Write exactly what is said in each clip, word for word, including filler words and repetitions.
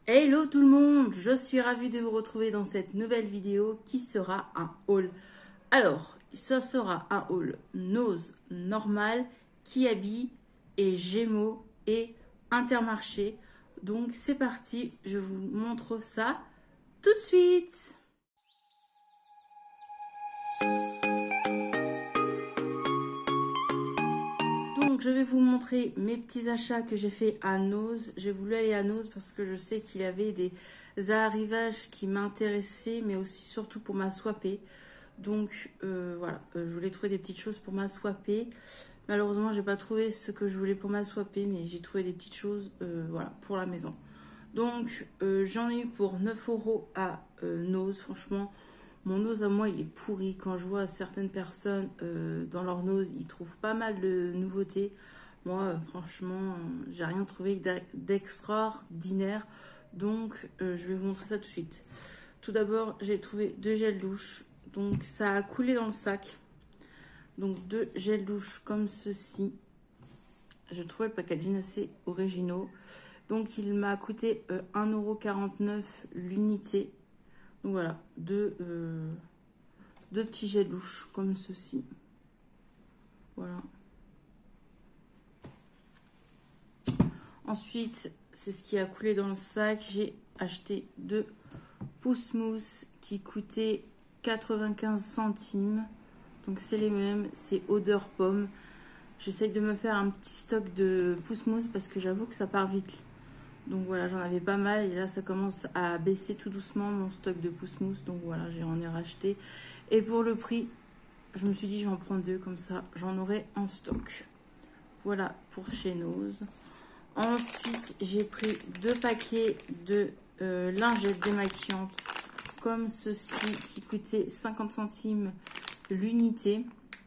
Hello tout le monde, je suis ravie de vous retrouver dans cette nouvelle vidéo qui sera un haul. Alors, ça sera un haul Nose normal, Kiabi et Gémeaux et Intermarché. Donc c'est parti, je vous montre ça tout de suite. Donc je vais vous montrer mes petits achats que j'ai fait à Nose. J'ai voulu aller à Nose parce que je sais qu'il y avait des arrivages qui m'intéressaient, mais aussi surtout pour ma soipée. Donc euh, voilà, euh, je voulais trouver des petites choses pour ma soipée. Malheureusement, j'ai pas trouvé ce que je voulais pour ma soipée, mais j'ai trouvé des petites choses euh, voilà, pour la maison. Donc euh, j'en ai eu pour neuf euros à euh, Nose. Franchement, mon nose à moi, il est pourri. Quand je vois certaines personnes euh, dans leur nose, ils trouvent pas mal de nouveautés. Moi, euh, franchement, euh, j'ai rien trouvé d'extraordinaire. Donc, euh, je vais vous montrer ça tout de suite. Tout d'abord, j'ai trouvé deux gels douche. Donc, ça a coulé dans le sac. Donc, deux gels douche comme ceci. Je trouvais le packaging assez originaux. Donc, il m'a coûté euh, un euro quarante-neuf l'unité. Donc voilà, deux, euh, deux petits gels douche comme ceci. Voilà. Ensuite, c'est ce qui a coulé dans le sac. J'ai acheté deux pouces mousse qui coûtaient quatre-vingt-quinze centimes. Donc c'est les mêmes, c'est odeur pomme. J'essaye de me faire un petit stock de pouces mousse parce que j'avoue que ça part vite. Donc voilà, j'en avais pas mal et là ça commence à baisser tout doucement mon stock de pouces mousse. Donc voilà, j'en ai racheté. Et pour le prix, je me suis dit je vais en prendre deux comme ça, j'en aurai en stock. Voilà pour chez Nose. Ensuite, j'ai pris deux paquets de euh, lingettes démaquillantes comme ceci qui coûtaient cinquante centimes l'unité.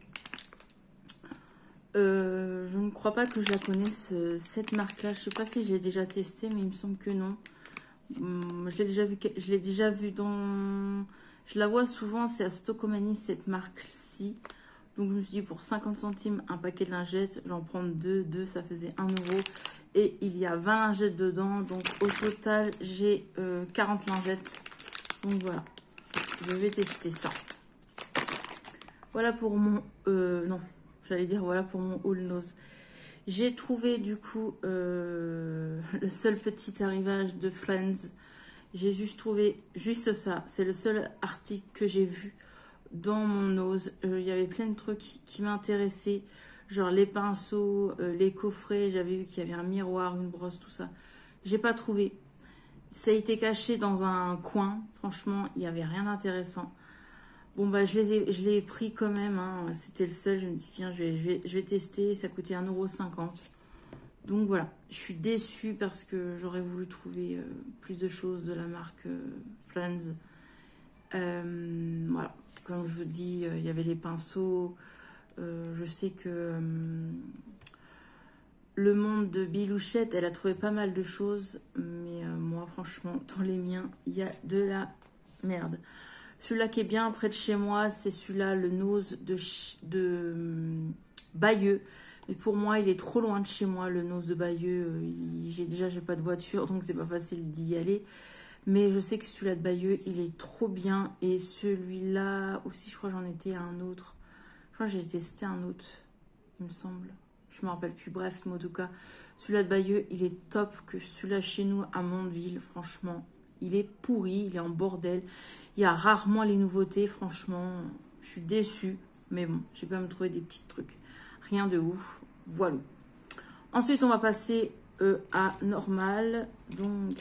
Euh, je ne crois pas que je la connaisse, cette marque-là. Je ne sais pas si j'ai déjà testé, mais il me semble que non. Hum, je l'ai déjà vu, je l'ai déjà vu dans... Je la vois souvent, c'est à Stocomanie, cette marque-ci. Donc, je me suis dit, pour cinquante centimes, un paquet de lingettes, j'en prends deux. Deux, ça faisait un euro. Et il y a vingt lingettes dedans. Donc, au total, j'ai euh, quarante lingettes. Donc, voilà. Je vais tester ça. Voilà pour mon... Euh, non. J'allais dire voilà pour mon haul Nose. J'ai trouvé du coup euh, le seul petit arrivage de Friends. J'ai juste trouvé juste ça. C'est le seul article que j'ai vu dans mon Nose. Il euh, y avait plein de trucs qui, qui m'intéressaient. Genre les pinceaux, euh, les coffrets. J'avais vu qu'il y avait un miroir, une brosse, tout ça. J'ai pas trouvé. Ça a été caché dans un coin. Franchement, il n'y avait rien d'intéressant. Bon, bah, je les ai, je l'ai pris quand même, hein. C'était le seul. Je me dis, tiens, je vais, je vais, je vais tester. Ça coûtait un euro cinquante. Donc voilà, je suis déçue parce que j'aurais voulu trouver euh, plus de choses de la marque euh, Friends. Euh, voilà, comme je vous dis, euh, il y avait les pinceaux. Euh, je sais que euh, le monde de Bilouchette, elle a trouvé pas mal de choses. Mais euh, moi, franchement, dans les miens, il y a de la merde. Celui-là qui est bien près de chez moi, c'est celui-là, le Nose de, de hum, Bayeux. Mais pour moi, il est trop loin de chez moi, le Nose de Bayeux. Euh, j'ai déjà, j'ai pas de voiture, donc c'est pas facile d'y aller. Mais je sais que celui-là de Bayeux, il est trop bien. Et celui-là aussi, je crois que j'en étais à un autre. Je crois que j'ai testé un autre, il me semble. Je me rappelle plus. Bref, mais en tout cas, celui-là de Bayeux, il est top que celui-là chez nous à Mondeville, franchement. Il est pourri, il est en bordel. Il y a rarement les nouveautés, franchement. Je suis déçue. Mais bon, j'ai quand même trouvé des petits trucs. Rien de ouf. Voilà. Ensuite, on va passer euh, à normal. Donc,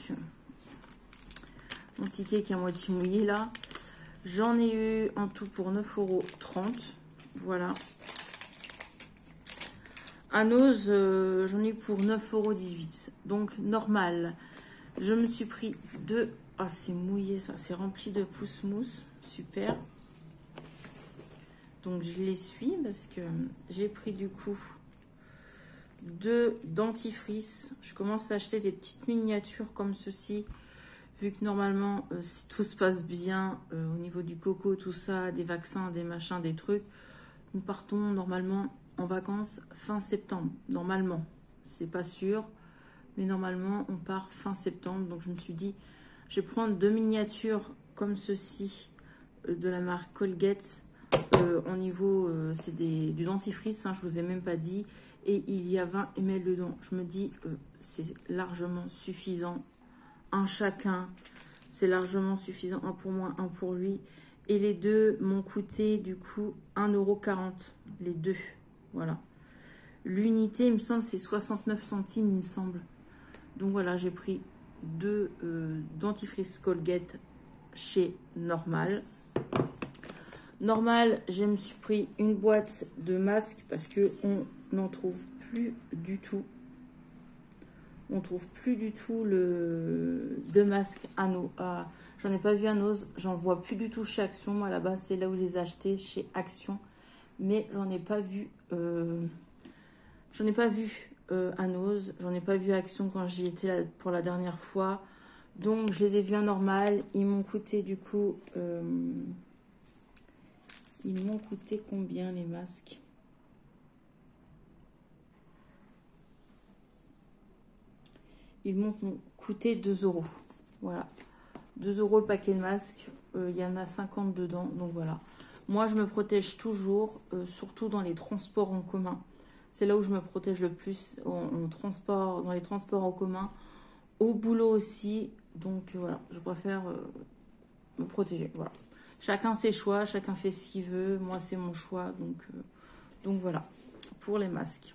mon ticket qui est à moitié mouillé là. J'en ai eu en tout pour neuf euros trente. Voilà. À Nose, euh, j'en ai eu pour neuf euros dix-huit. Donc, normal. Je me suis pris deux. Ah, c'est mouillé ça. C'est rempli de pousse mousse. Super. Donc, je l'essuie parce que j'ai pris du coup deux dentifrices. Je commence à acheter des petites miniatures comme ceci. Vu que normalement, euh, si tout se passe bien euh, au niveau du coco, tout ça, des vaccins, des machins, des trucs, nous partons normalement en vacances fin septembre. Normalement. C'est pas sûr. Mais normalement, on part fin septembre. Donc, je me suis dit, je vais prendre deux miniatures comme ceci euh, de la marque Colgate. Euh, au niveau, euh, c'est du dentifrice, hein, je vous ai même pas dit. Et il y a vingt millilitres dedans. Je me dis, euh, c'est largement suffisant. Un chacun, c'est largement suffisant. Un pour moi, un pour lui. Et les deux m'ont coûté du coup un euro quarante. Les deux, voilà. L'unité, il me semble, c'est soixante-neuf centimes, il me semble. Donc voilà, j'ai pris deux euh, dentifrice Colgate chez Normal. Normal, je me suis pris une boîte de masques parce que on n'en trouve plus du tout. On trouve plus du tout le de masques à nos. À, j'en ai pas vu à Nose, j'en vois plus du tout chez Action. Moi là-bas, c'est là où je les ai achetés, chez Action. Mais j'en ai pas vu. Euh, j'en ai pas vu euh, à Nose. J'en ai pas vu à Action quand j'y étais là pour la dernière fois. Donc je les ai vus à Normal. Ils m'ont coûté du coup. Euh, Ils m'ont coûté combien les masques? Ils m'ont coûté deux euros. Voilà. deux euros le paquet de masques. Euh, il y en a cinquante dedans. Donc voilà. Moi, je me protège toujours, euh, surtout dans les transports en commun. C'est là où je me protège le plus. En, en transport, dans les transports en commun. Au boulot aussi. Donc voilà. Je préfère euh, me protéger. Voilà. Chacun ses choix, chacun fait ce qu'il veut. Moi, c'est mon choix. Donc, euh, donc voilà, pour les masques.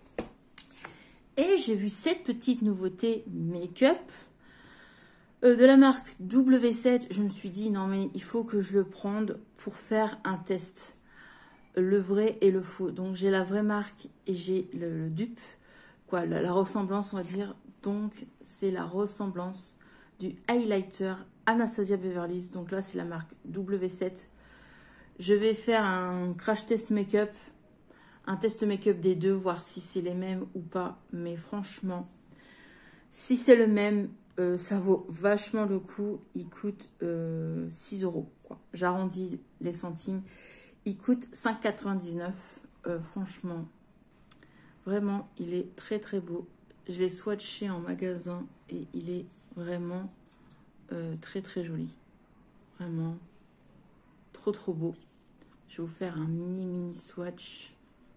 Et j'ai vu cette petite nouveauté make-up euh, de la marque W sept. Je me suis dit, non mais il faut que je le prenne pour faire un test. Le vrai et le faux. Donc, j'ai la vraie marque et j'ai le, le dupe. Quoi, la, la ressemblance, on va dire. Donc, c'est la ressemblance du highlighter Anastasia Beverly Hills. Donc là, c'est la marque W sept. Je vais faire un crash test make-up. Un test make-up des deux, voir si c'est les mêmes ou pas. Mais franchement, si c'est le même, euh, ça vaut vachement le coup. Il coûte euh, six euros. J'arrondis les centimes. Il coûte cinq quatre-vingt-dix-neuf. Euh, franchement, vraiment, il est très très beau. Je l'ai swatché en magasin et il est vraiment euh, très très joli. Vraiment trop trop beau. Je vais vous faire un mini mini swatch.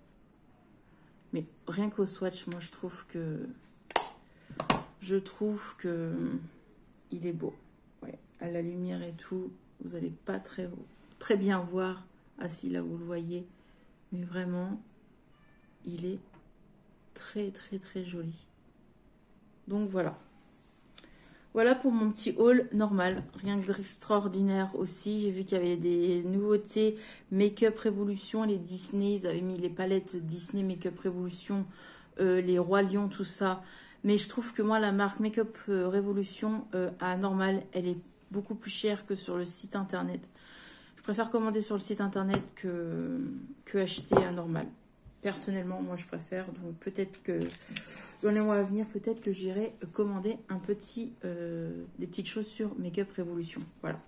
Mais rien qu'au swatch, moi je trouve que je trouve que il est beau. Ouais, à la lumière et tout, vous n'allez pas très très bien voir. Ah si, là vous le voyez, mais vraiment il est très très très joli. Donc voilà. Voilà pour mon petit haul normal, rien d'extraordinaire aussi. J'ai vu qu'il y avait des nouveautés Make-up Révolution, les Disney, ils avaient mis les palettes Disney Make-up Révolution, euh, les Rois Lions, tout ça. Mais je trouve que moi, la marque Make-up Révolution euh, à Normal, elle est beaucoup plus chère que sur le site internet. Je préfère commander sur le site internet que, que acheter à Normal. Personnellement, moi, je préfère. Donc, peut-être que dans les mois à venir, peut-être que j'irai commander un petit, euh, des petites choses sur Make-up Révolution. Voilà.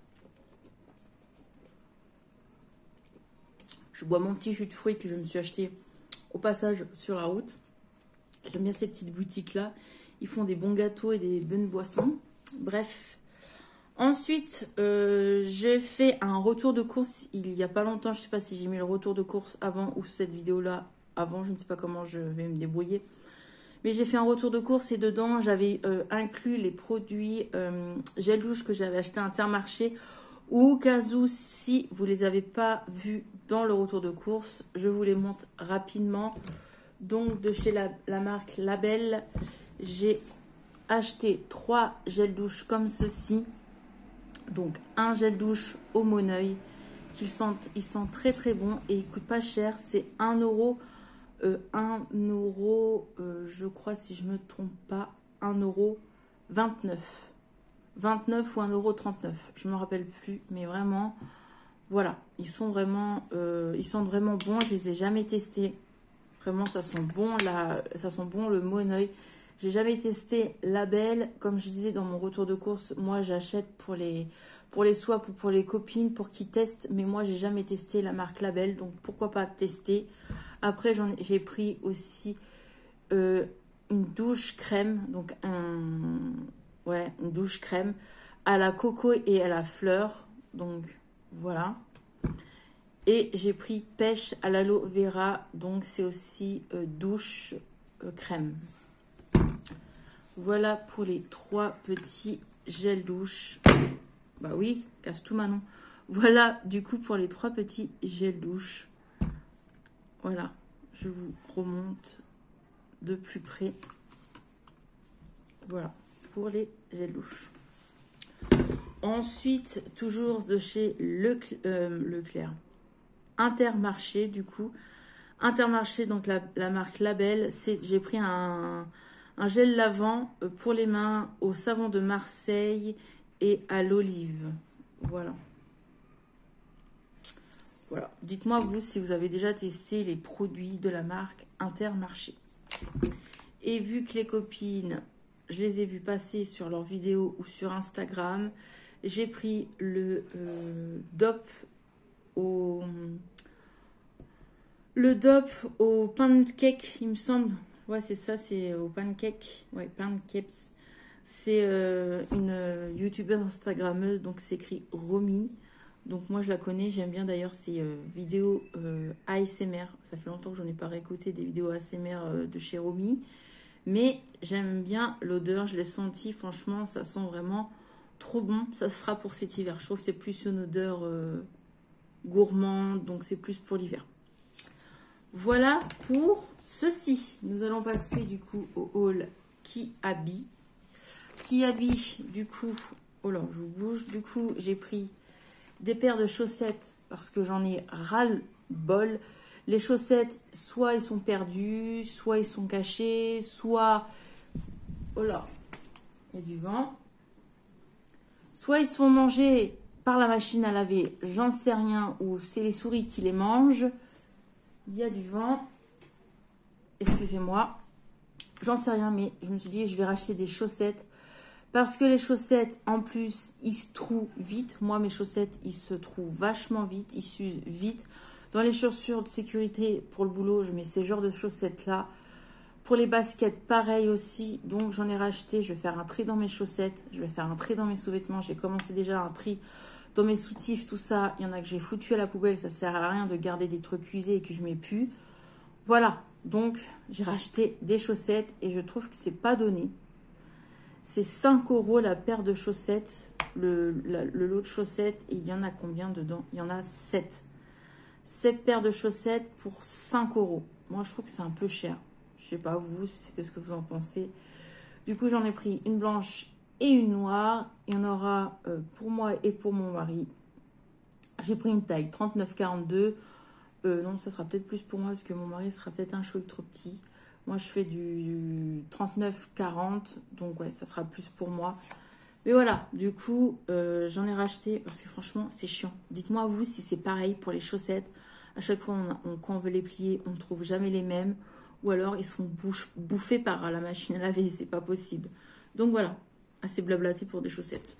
Je bois mon petit jus de fruits que je me suis acheté au passage sur la route. J'aime bien ces petites boutiques-là. Ils font des bons gâteaux et des bonnes boissons. Bref. Ensuite, euh, j'ai fait un retour de course il n'y a pas longtemps. Je ne sais pas si j'ai mis le retour de course avant ou cette vidéo-là avant. Je ne sais pas comment je vais me débrouiller. Mais j'ai fait un retour de course et dedans, j'avais euh, inclus les produits euh, gel douche que j'avais acheté à Intermarché. Ou au cas où, si vous ne les avez pas vus dans le retour de course, je vous les montre rapidement. Donc, de chez la, la marque Label, j'ai acheté trois gels douche comme ceci. Donc, un gel douche au Moneuil. Ils sentent, ils sentent très très bon et ils ne coûtent pas cher. C'est un euro. Euh, un euro, euh, je crois, si je ne me trompe pas, un euro vingt-neuf. vingt-neuf ou un euro trente-neuf. Je ne me rappelle plus, mais vraiment, voilà. Ils sont vraiment, euh, ils sont vraiment bons. Je les ai jamais testés. Vraiment, ça sent bon, la, ça sent bon le Moneuil. J'ai jamais testé Label. Comme je disais dans mon retour de course, moi, j'achète pour les, pour les swaps ou pour les copines pour qu'ils testent. Mais moi, j'ai jamais testé la marque Label. Donc, pourquoi pas tester. Après, j'ai pris aussi euh, une douche crème, donc un, ouais, une douche crème à la coco et à la fleur. Donc voilà. Et j'ai pris pêche à l'aloe vera, donc c'est aussi euh, douche euh, crème. Voilà pour les trois petits gels douche. Bah oui, casse tout Manon. Voilà du coup pour les trois petits gels douche. Voilà, je vous remonte de plus près. Voilà, pour les gels douche. Ensuite, toujours de chez Leclerc, euh, Leclerc. Intermarché, du coup. Intermarché, donc la, la marque Label. J'ai pris un, un gel lavant pour les mains au savon de Marseille et à l'olive. Voilà. Voilà. Dites-moi, vous, si vous avez déjà testé les produits de la marque Intermarché. Et vu que les copines, je les ai vues passer sur leurs vidéos ou sur Instagram, j'ai pris le euh, D O P au... Le D O P au pancake, il me semble. Ouais, c'est ça, c'est au pancake. Ouais, pancakes. C'est euh, une youtubeuse instagrammeuse, donc c'est écrit Romy. Donc moi je la connais, j'aime bien d'ailleurs ses euh, vidéos euh, A S M R. Ça fait longtemps que j'en ai pas réécouté des vidéos A S M R euh, de chez Romy. Mais j'aime bien l'odeur, je l'ai senti, franchement ça sent vraiment trop bon. Ça sera pour cet hiver, je trouve que c'est plus une odeur euh, gourmande, donc c'est plus pour l'hiver. Voilà pour ceci. Nous allons passer du coup au haul qui habille. Qui habille du coup, oh là je vous bouge, du coup j'ai pris des paires de chaussettes parce que j'en ai ras-le-bol. Les chaussettes, soit ils sont perdus, soit ils sont cachés, soit... Oh là, il y a du vent. Soit ils sont mangés par la machine à laver, j'en sais rien, ou c'est les souris qui les mangent. Il y a du vent. Excusez-moi. J'en sais rien, mais je me suis dit, je vais racheter des chaussettes. Parce que les chaussettes, en plus, ils se trouent vite. Moi, mes chaussettes, ils se trouvent vachement vite. Ils s'usent vite. Dans les chaussures de sécurité pour le boulot, je mets ces genres de chaussettes-là. Pour les baskets, pareil aussi. Donc, j'en ai racheté. Je vais faire un tri dans mes chaussettes. Je vais faire un tri dans mes sous-vêtements. J'ai commencé déjà un tri dans mes soutifs, tout ça. Il y en a que j'ai foutu à la poubelle. Ça sert à rien de garder des trucs usés et que je mets plus. Voilà. Donc, j'ai racheté des chaussettes et je trouve que c'est pas donné. C'est cinq euros la paire de chaussettes, le, le, le lot de chaussettes. Et il y en a combien dedans? Il y en a sept. sept paires de chaussettes pour cinq euros. Moi, je trouve que c'est un peu cher. Je sais pas vous, qu'est-ce que vous en pensez? Du coup, j'en ai pris une blanche et une noire. Il y en aura euh, pour moi et pour mon mari. J'ai pris une taille trente-neuf quarante-deux. Euh, non, ça sera peut-être plus pour moi parce que mon mari sera peut-être un chouï trop petit. Moi, je fais du trente-neuf quarante, donc ouais, ça sera plus pour moi. Mais voilà, du coup, euh, j'en ai racheté parce que franchement, c'est chiant. Dites-moi, vous, si c'est pareil pour les chaussettes. À chaque fois, on, on, quand on veut les plier, on ne trouve jamais les mêmes. Ou alors, ils sont bouche, bouffés par la machine à laver, c'est pas possible. Donc voilà, assez blablaté pour des chaussettes.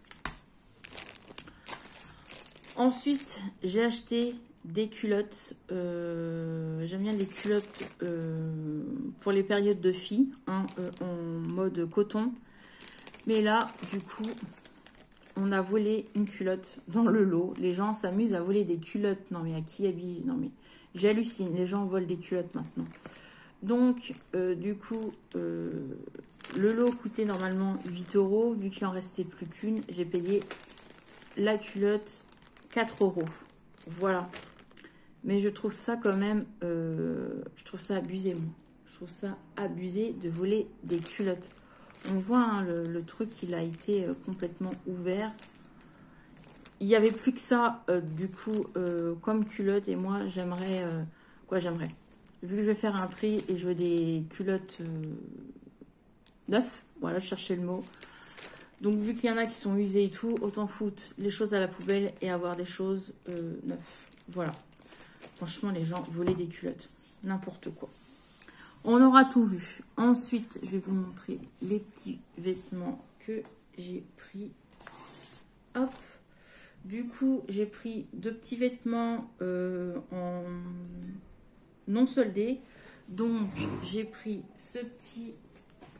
Ensuite, j'ai acheté des culottes, euh, j'aime bien les culottes euh, pour les périodes de filles, hein, euh, en mode coton. Mais là, du coup, on a volé une culotte dans le lot. Les gens s'amusent à voler des culottes. Non mais à qui habille? Non mais j'hallucine, les gens volent des culottes maintenant. Donc, euh, du coup, euh, le lot coûtait normalement huit euros. Vu qu'il en restait plus qu'une, j'ai payé la culotte quatre euros. Voilà. Mais je trouve ça quand même, euh, je trouve ça abusé, moi. Je trouve ça abusé de voler des culottes. On voit, hein, le, le truc, il a été euh, complètement ouvert. Il n'y avait plus que ça, euh, du coup, euh, comme culotte. Et moi, j'aimerais, euh, quoi j'aimerais. Vu que je vais faire un tri et je veux des culottes euh, neuves, voilà, je cherchais le mot. Donc, vu qu'il y en a qui sont usées et tout, autant foutre les choses à la poubelle et avoir des choses euh, neuves. Voilà. Franchement, les gens volaient des culottes. N'importe quoi. On aura tout vu. Ensuite, je vais vous montrer les petits vêtements que j'ai pris. Hop. Du coup, j'ai pris deux petits vêtements euh, en non soldés. Donc, j'ai pris ce petit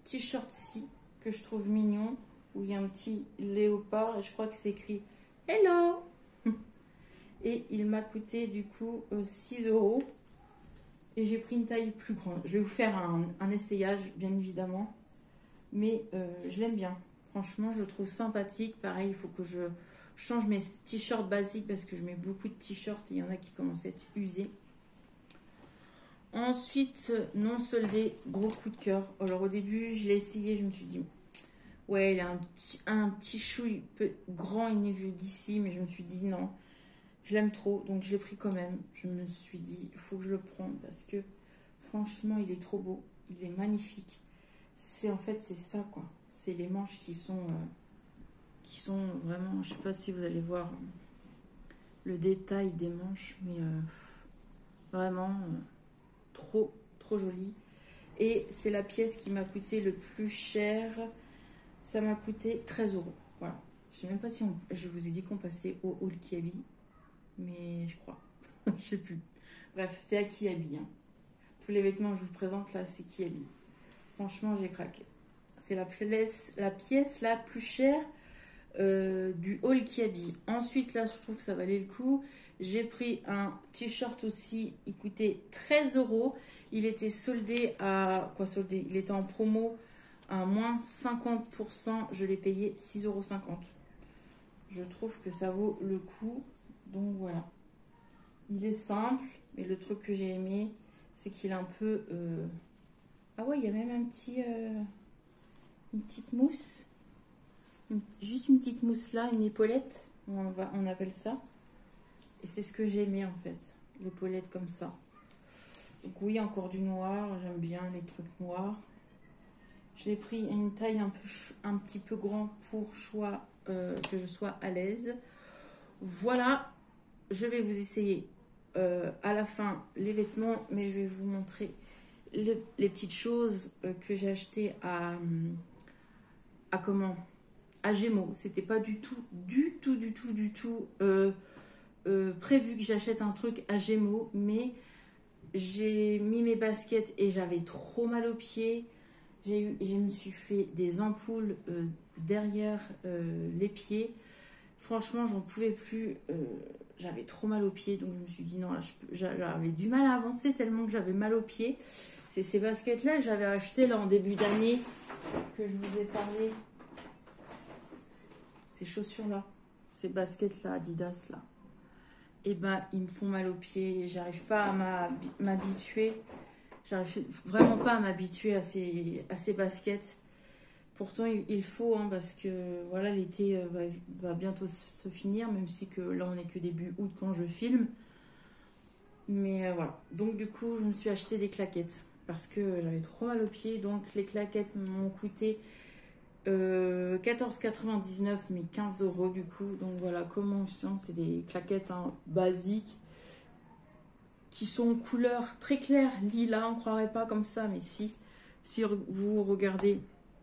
t-shirt-ci que je trouve mignon, où il y a un petit léopard et je crois que c'est écrit Hello. Et il m'a coûté du coup euh, six euros. Et j'ai pris une taille plus grande. Je vais vous faire un, un essayage, bien évidemment. Mais euh, je l'aime bien. Franchement, je le trouve sympathique. Pareil, il faut que je change mes t-shirts basiques parce que je mets beaucoup de t-shirts. Il y en a qui commencent à être usés. Ensuite, non soldé, gros coup de cœur. Alors au début, je l'ai essayé, je me suis dit, ouais, il a un petit, un petit chouille peu grand, il n'est vu d'ici, mais je me suis dit non, je l'aime trop, donc je l'ai pris quand même. Je me suis dit, il faut que je le prenne parce que franchement, il est trop beau, il est magnifique. C'est en fait, c'est ça quoi. C'est les manches qui sont, euh, qui sont vraiment, je sais pas si vous allez voir le détail des manches, mais euh, vraiment. Euh, trop trop joli et c'est la pièce qui m'a coûté le plus cher. Ça m'a coûté treize euros. Voilà, je sais même pas si on... je vous ai dit qu'on passait au Haul Kiabi, mais je crois je sais plus. Bref, c'est à Kiabi hein. Tous les vêtements que je vous présente là, c'est Kiabi. Franchement, j'ai craqué. C'est la pièce la pièce la plus chère euh, du Haul Kiabi. Ensuite là, je trouve que ça valait le coup. J'ai pris un t-shirt aussi, il coûtait treize euros. Il était soldé à... Quoi soldé? Il était en promo à moins cinquante pour cent. Je l'ai payé six euros cinquante. Je trouve que ça vaut le coup. Donc voilà. Il est simple, mais le truc que j'ai aimé, c'est qu'il est un peu... Euh... Ah ouais, il y a même un petit... Euh... Une petite mousse. Une... Juste une petite mousse là, une épaulette. On, va... On appelle ça. Et c'est ce que j'ai aimé en fait, l'épaulette comme ça. Donc oui, encore du noir, j'aime bien les trucs noirs. Je l'ai pris à une taille un, peu, un petit peu grand pour choix, euh, que je sois à l'aise. Voilà, je vais vous essayer euh, à la fin les vêtements, mais je vais vous montrer le, les petites choses euh, que j'ai achetées à, à comment à Gémeaux. C'était pas du tout, du tout, du tout, du tout... Euh, Euh, prévu que j'achète un truc à Gémeaux, mais j'ai mis mes baskets et j'avais trop mal aux pieds. J'ai eu, je me suis fait des ampoules euh, derrière euh, les pieds. Franchement, j'en pouvais plus. Euh, j'avais trop mal aux pieds, donc je me suis dit non, là, j'avais du mal à avancer tellement que j'avais mal aux pieds. C'est ces baskets-là que j'avais achetées là en début d'année que je vous ai parlé. Ces chaussures-là, ces baskets-là, Adidas là. Et ben ils me font mal aux pieds, j'arrive pas à m'habituer, j'arrive vraiment pas à m'habituer à ces, à ces baskets. Pourtant il, il faut, hein, parce que voilà, l'été va, va bientôt se finir, même si que là on est que début août quand je filme. Mais euh, voilà, donc du coup je me suis acheté des claquettes parce que j'avais trop mal aux pieds, donc les claquettes m'ont coûté Euh, quatorze quatre-vingt-dix-neuf, mais quinze euros du coup. Donc voilà, comment on sent, c'est des claquettes hein, basiques qui sont couleur très claire, lilas. On croirait pas comme ça, mais si si vous regardez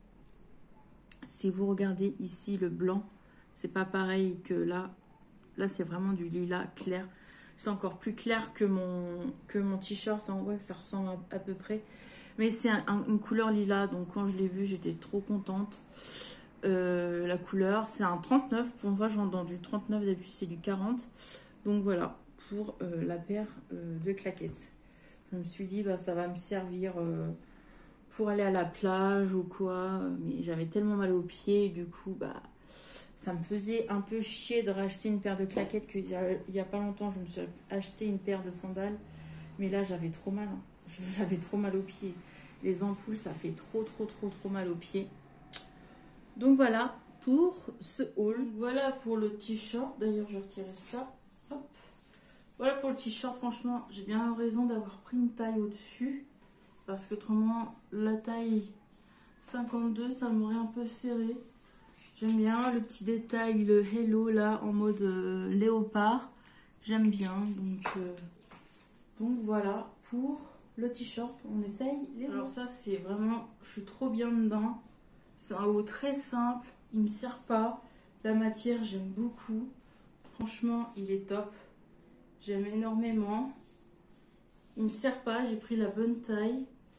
si vous regardez ici le blanc, c'est pas pareil que là. Là c'est vraiment du lilas clair, c'est encore plus clair que mon que mon t-shirt. On voit que ça ressemble à, à peu près, mais c'est un, un, une couleur lilas, donc quand je l'ai vu, j'étais trop contente. Euh, la couleur, c'est un trente-neuf. Pour une fois, je rentre dans du trente-neuf, d'habitude c'est du quarante. Donc voilà, pour euh, la paire euh, de claquettes. Je me suis dit, bah, ça va me servir euh, pour aller à la plage ou quoi. Mais j'avais tellement mal aux pieds, du coup, bah, ça me faisait un peu chier de racheter une paire de claquettes qu'il y a, il y a pas longtemps. Je me suis acheté une paire de sandales. Mais là, j'avais trop mal. Hein. J'avais trop mal aux pieds. Les ampoules, ça fait trop, trop, trop, trop mal aux pieds. Donc voilà pour ce haul. Voilà pour le t-shirt. D'ailleurs, je retirais ça. Hop. Voilà pour le t-shirt. Franchement, j'ai bien raison d'avoir pris une taille au-dessus. Parce que autrement, la taille cinquante-deux, ça m'aurait un peu serré. J'aime bien le petit détail, le hello là, en mode euh, léopard. J'aime bien. Donc, euh, donc voilà pour le t-shirt. On essaye les Alors ça, c'est vraiment... Je suis trop bien dedans. C'est un haut très simple, il me sert pas. La matière, j'aime beaucoup. Franchement, il est top. J'aime énormément. Il me sert pas, j'ai pris la bonne taille.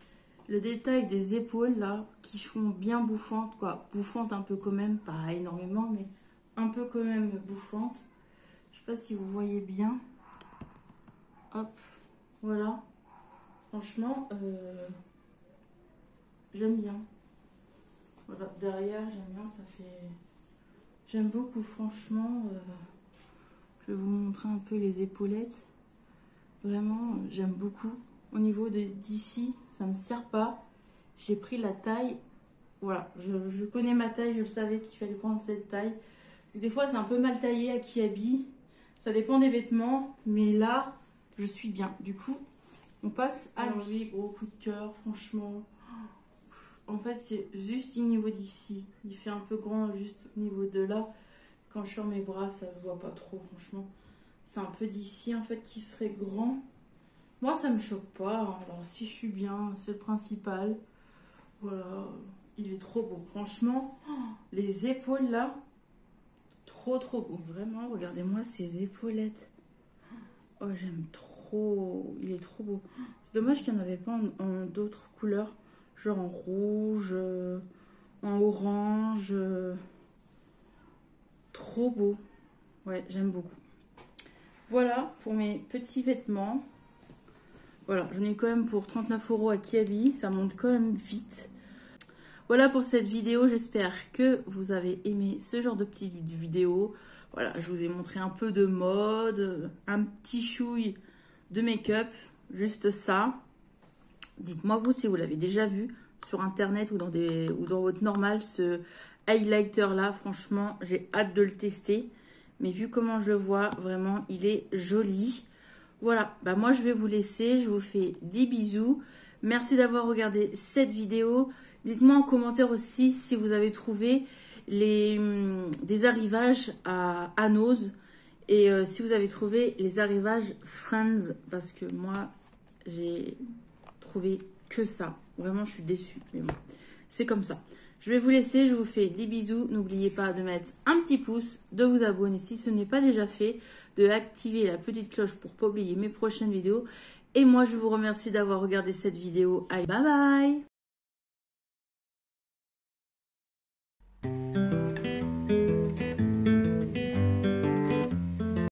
le détail des épaules là, qui font bien bouffantes, quoi. Bouffantes un peu quand même, pas énormément, mais un peu quand même bouffantes. Je sais pas si vous voyez bien. Hop, voilà. Franchement, euh, j'aime bien. Voilà, derrière, j'aime bien, ça fait... J'aime beaucoup, franchement. Euh, je vais vous montrer un peu les épaulettes. Vraiment, j'aime beaucoup. Au niveau de d'ici, ça me sert pas. J'ai pris la taille. Voilà, je, je connais ma taille, je savais qu'il fallait prendre cette taille. Des fois, c'est un peu mal taillé à qui habille. Ça dépend des vêtements, mais là, je suis bien. Du coup, on passe à lui. Gros coup de cœur, franchement. En fait, c'est juste au niveau d'ici. Il fait un peu grand juste au niveau de là. Quand je suis sur mes bras, ça se voit pas trop, franchement. C'est un peu d'ici, en fait, qui serait grand. Moi, ça me choque pas. Hein. Alors, si je suis bien, c'est le principal. Voilà. Il est trop beau. Franchement, oh, les épaules, là, trop, trop beau. Vraiment, regardez-moi ces épaulettes. Oh, j'aime trop. Il est trop beau. C'est dommage qu'il n'y en avait pas en, en d'autres couleurs. Genre en rouge, euh, en orange. Euh, trop beau. Ouais, j'aime beaucoup. Voilà pour mes petits vêtements. Voilà, j'en ai quand même pour trente-neuf euros à Kiabi. Ça monte quand même vite. Voilà pour cette vidéo. J'espère que vous avez aimé ce genre de petite vidéo. Voilà, je vous ai montré un peu de mode, un petit chouille de make-up. Juste ça. Dites-moi vous si vous l'avez déjà vu sur internet ou dans, des, ou dans votre normal, ce highlighter là. Franchement, j'ai hâte de le tester. Mais vu comment je le vois, vraiment, il est joli. Voilà, bah moi je vais vous laisser. Je vous fais des bisous. Merci d'avoir regardé cette vidéo. Dites-moi en commentaire aussi si vous avez trouvé les, hum, des arrivages à, à Nose. Et euh, si vous avez trouvé les arrivages Friends. Parce que moi, j'ai... trouver que ça. Vraiment, je suis déçue. Mais bon, c'est comme ça. Je vais vous laisser. Je vous fais des bisous. N'oubliez pas de mettre un petit pouce, de vous abonner si ce n'est pas déjà fait, de activer la petite cloche pour pas oublier mes prochaines vidéos. Et moi, je vous remercie d'avoir regardé cette vidéo. Allez, bye bye!